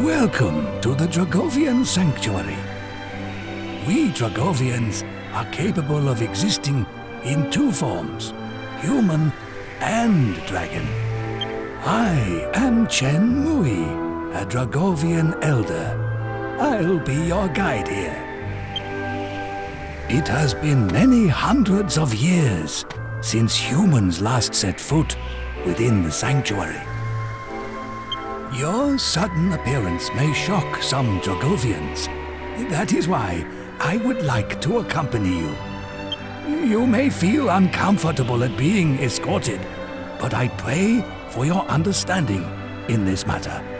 Welcome to the Dragovian Sanctuary. We Dragovians are capable of existing in two forms, human and dragon. I am Chen Mui, a Dragovian elder. I'll be your guide here. It has been many hundreds of years since humans last set foot within the sanctuary. Your sudden appearance may shock some Dragovians. That is why I would like to accompany you. You may feel uncomfortable at being escorted, but I pray for your understanding in this matter.